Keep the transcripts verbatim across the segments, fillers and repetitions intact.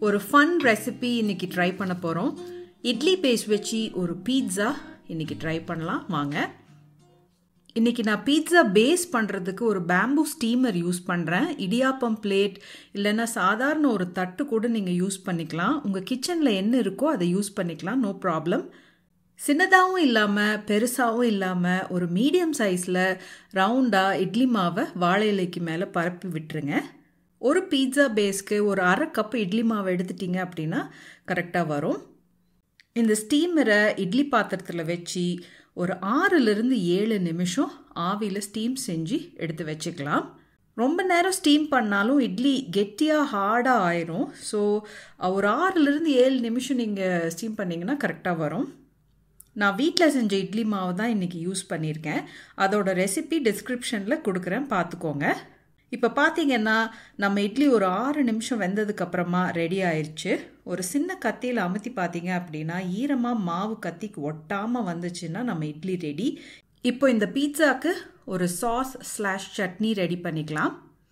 ஒரு fun recipe இன்னைக்கு try பண்ண போகிறோம். இட்லி பேஸ் வச்சு ஒரு பீட்சா இன்னைக்கு ட்ரை பண்ணலாம் வாங்க. இன்றைக்கி நான் பீட்சா பேஸ் பண்ணுறதுக்கு ஒரு பேம்பூ ஸ்டீமர் யூஸ் பண்ணுறேன். இடியாப்பம் பிளேட் இல்லைன்னா சாதாரண ஒரு தட்டு கூட நீங்கள் யூஸ் பண்ணிக்கலாம். உங்கள் கிச்சனில் என்ன இருக்கோ அதை யூஸ் பண்ணிக்கலாம், நோ ப்ராப்ளம். சின்னதாகவும் இல்லாமல் பெருசாகவும் இல்லாமல் ஒரு மீடியம் சைஸில் ரவுண்டாக இட்லி மாவை வாழை இலைக்கு மேலே பரப்பி விட்டுருங்க. ஒரு பீட்சா பேஸ்க்கு ஒரு அரை கப்பு இட்லி மாவை எடுத்துட்டிங்க அப்படின்னா கரெக்டாக வரும். இந்த ஸ்டீமரை இட்லி பாத்திரத்தில் வச்சு ஒரு ஆறுலேருந்து ஏழு நிமிஷம் ஆவியில் ஸ்டீம் செஞ்சு எடுத்து வச்சுக்கலாம். ரொம்ப நேரம் ஸ்டீம் பண்ணாலும் இட்லி கெட்டியாக ஹார்டாக ஆயிரும். ஸோ ஒரு ஆறுலேருந்து ஏழு நிமிஷம் நீங்கள் ஸ்டீம் பண்ணிங்கன்னா கரெக்டாக வரும். நான் வீட்டில் செஞ்ச இட்லி மாவு தான் இன்றைக்கி யூஸ் பண்ணியிருக்கேன். அதோட ரெசிபி டிஸ்கிரிப்ஷனில் கொடுக்குறேன், பார்த்துக்கோங்க. இப்போ பார்த்தீங்கன்னா நம்ம இட்லி ஒரு ஆறு நிமிஷம் வெந்ததுக்கப்புறமா ரெடி ஆயிடுச்சு. ஒரு சின்ன கத்தியில் அமுத்தி பார்த்தீங்க அப்படின்னா ஈரமாக மாவு கத்திக்கு ஒட்டாமல் வந்துச்சுன்னா நம்ம இட்லி ரெடி. இப்போ இந்த பீட்சாவுக்கு ஒரு சாஸ் ஸ்லாஷ் சட்னி ரெடி பண்ணிக்கலாம்.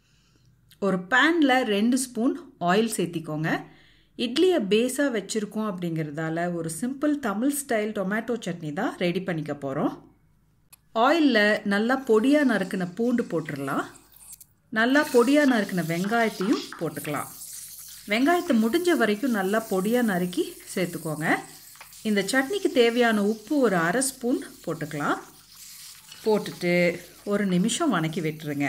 ஒரு பேனில் ரெண்டு ஸ்பூன் ஆயில் சேர்த்திக்கோங்க. இட்லியை பேஸாக வச்சுருக்கோம் அப்படிங்கிறதால ஒரு simple Tamil style tomato chutney தான் ரெடி பண்ணிக்க போகிறோம். ஆயிலில் நல்லா பொடியாக நறுக்கின பூண்டு போட்டுடலாம். நல்லா பொடியாக நறுக்கின வெங்காயத்தையும் போட்டுக்கலாம். வெங்காயத்தை முடிஞ்ச வரைக்கும் நல்லா பொடியாக நறுக்கி சேர்த்துக்கோங்க. இந்த சட்னிக்கு தேவையான உப்பு ஒரு அரை ஸ்பூன் போட்டுக்கலாம். போட்டுட்டு ஒரு நிமிஷம் வணக்கி விட்டுருங்க.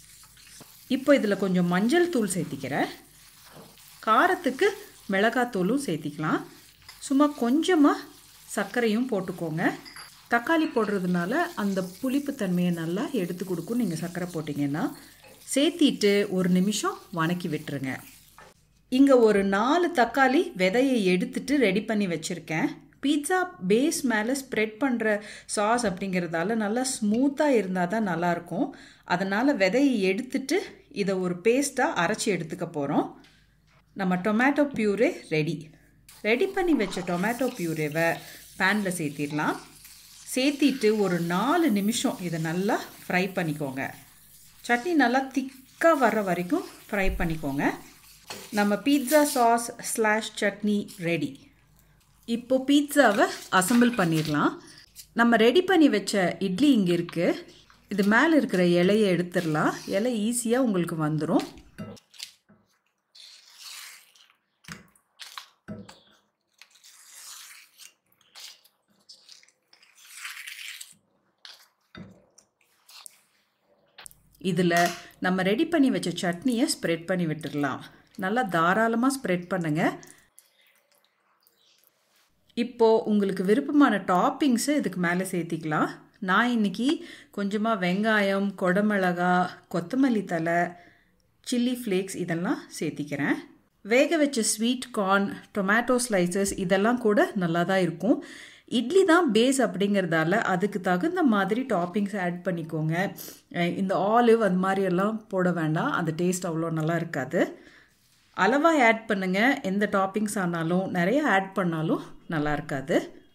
இப்போ இதில் கொஞ்சம் மஞ்சள் தூள் சேர்த்திக்கிறேன். காரத்துக்கு மிளகாத்தூளும் சேர்த்திக்கலாம். சும்மா கொஞ்சமாக சர்க்கரையும் போட்டுக்கோங்க. தக்காளி போடுறதுனால அந்த புளிப்பு தன்மையை நல்லா எடுத்து கொடுக்கும் நீங்கள் சர்க்கரை போட்டிங்கன்னா. சேர்த்திட்டு ஒரு நிமிஷம் வணக்கி விட்டுருங்க. இங்கே ஒரு நாலு தக்காளி விதையை எடுத்துட்டு ரெடி பண்ணி வச்சுருக்கேன். பீட்சா பேஸ் மேலே ஸ்ப்ரெட் பண்ணுற சாஸ் அப்படிங்கிறதால நல்லா ஸ்மூத்தாக இருந்தால் தான் நல்லாயிருக்கும். அதனால் விதையை எடுத்துட்டு இதை ஒரு பேஸ்ட்டாக அரைச்சி எடுத்துக்க போகிறோம். நம்ம டொமேட்டோ பியூரே ரெடி. ரெடி பண்ணி வச்ச டொமேட்டோ பியூரேவை பேனில் சேர்த்திடலாம். சேர்த்திட்டு ஒரு நாலு நிமிஷம் இதை நல்லா ஃப்ரை பண்ணிக்கோங்க. சட்னி நல்லா திக்காக வர்ற வரைக்கும் ஃப்ரை பண்ணிக்கோங்க. நம்ம pizza sauce slash chutney ready. இப்போது பீட்சாவை அசம்பிள் பண்ணிடலாம். நம்ம ரெடி பண்ணி வச்ச இட்லி இங்கே இருக்குது. இது மேலே இருக்கிற இலையை எடுத்துடலாம். இலை ஈஸியாக உங்களுக்கு வந்துடும். இதில் நம்ம ரெடி பண்ணி வச்ச சட்னியை ஸ்ப்ரெட் பண்ணி விட்டுடலாம். நல்லா தாராளமாக ஸ்ப்ரெட் பண்ணுங்கள். இப்போது உங்களுக்கு விருப்பமான டாப்பிங்ஸை இதுக்கு மேலே சேர்த்திக்கலாம். நான் இன்றைக்கி கொஞ்சமாக வெங்காயம், கொடமிளகா, கொத்தமல்லி தலை, சில்லி ஃப்ளேக்ஸ் இதெல்லாம் சேர்த்திக்கிறேன். வேக வச்ச ஸ்வீட் கார்ன், டொமேட்டோ ஸ்லைசஸ் இதெல்லாம் கூட நல்லா தான் இருக்கும். இட்லி தான் பேஸ் அப்படிங்கிறதால அதுக்கு தகுந்த மாதிரி டாப்பிங்ஸ் ஆட் பண்ணிக்கோங்க. இந்த ஆலிவ் அது மாதிரியெல்லாம் போட வேண்டாம், அந்த டேஸ்ட் அவ்வளோ நல்லா இருக்காது. அளவாக ஆட் பண்ணுங்கள். எந்த டாப்பிங்ஸ் ஆனாலும் நிறைய ஆட் பண்ணாலும் நல்லா இருக்காது.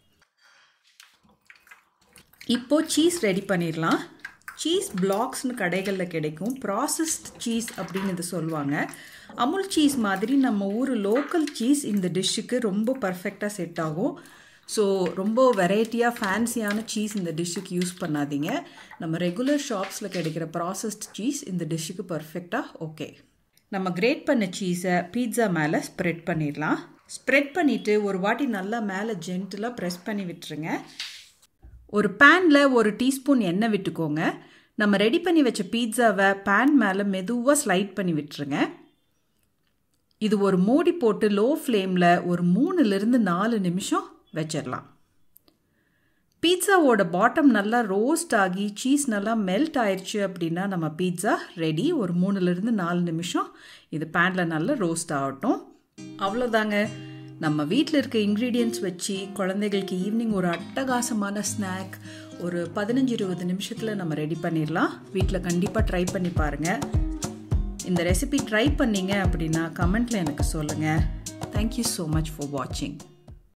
இப்போது சீஸ் ரெடி பண்ணிடலாம். சீஸ் பிளாக்ஸ்னு கடைகளில் கிடைக்கும். ப்ராசஸ்ட் சீஸ் அப்படின்னு இது சொல்லுவாங்க. அமுல் சீஸ் மாதிரி நம்ம ஊர் லோக்கல் சீஸ் இந்த டிஷ்ஷுக்கு ரொம்ப பர்ஃபெக்டாக செட் ஆகும். ஸோ ரொம்ப வெரைட்டியாக ஃபேன்சியான சீஸ் இந்த டிஷ்ஷுக்கு யூஸ் பண்ணாதீங்க. நம்ம ரெகுலர் ஷாப்ஸில் கிடைக்கிற ப்ராசஸ்ட் சீஸ் இந்த டிஷ்ஷுக்கு பர்ஃபெக்டாக ஓகே. நம்ம கிரேட் பண்ண சீஸை பீட்சா மேலே ஸ்ப்ரெட் பண்ணிடலாம். ஸ்ப்ரெட் பண்ணிவிட்டு ஒரு வாட்டி நல்லா மேலே ஜென்டிலாக ப்ரெஸ் பண்ணி விட்டுருங்க. ஒரு பேனில் ஒரு டீஸ்பூன் எண்ணெய் விட்டுக்கோங்க. நம்ம ரெடி பண்ணி வச்ச பீட்சாவை பேன் மேலே மெதுவாக ஸ்லைட் பண்ணி விட்டுருங்க. இது ஒரு மூடி போட்டு லோ ஃப்ளேமில் ஒரு மூணுலேருந்து நாலு நிமிஷம் வச்சிடலாம். பீட்சாவோட பாட்டம் நல்லா ரோஸ்ட் ஆகி சீஸ் நல்லா மெல்ட் ஆயிடுச்சு அப்படின்னா நம்ம பீட்சா ரெடி. ஒரு மூணுலேருந்து நாலு நிமிஷம் இது பேனில் நல்லா ரோஸ்ட் ஆகட்டும். அவ்வளோதாங்க. நம்ம வீட்டில் இருக்க இன்க்ரீடியன்ட்ஸ் வச்சு குழந்தைகளுக்கு ஈவினிங் ஒரு அட்டகாசமான ஸ்நாக் ஒரு பதினஞ்சு இருபது நிமிஷத்தில் நம்ம ரெடி பண்ணிடலாம். வீட்டில் கண்டிப்பாக ட்ரை பண்ணி பாருங்கள். இந்த ரெசிபி ட்ரை பண்ணிங்க அப்படின்னா கமெண்ட்டில் எனக்கு சொல்லுங்கள். தேங்க்யூ ஸோ மச் ஃபார் வாட்சிங்.